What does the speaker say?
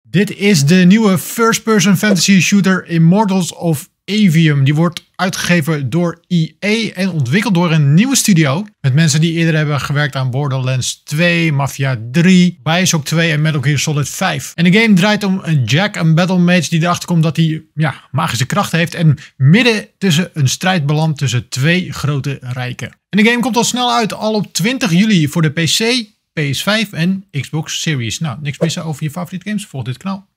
Dit is de nieuwe first-person fantasy shooter Immortals of Aveum. Die wordt uitgegeven door EA en ontwikkeld door een nieuwe studio. Met mensen die eerder hebben gewerkt aan Borderlands 2, Mafia 3, Bioshock 2 en Metal Gear Solid 5. En de game draait om een Jack, een battlemage die erachter komt dat hij magische krachten heeft. En midden tussen een strijd belandt tussen twee grote rijken. En de game komt al snel uit, al op 20 juli voor de PC, PS5 en Xbox Series. Nou, niks missen over je favoriete games? Volg dit kanaal.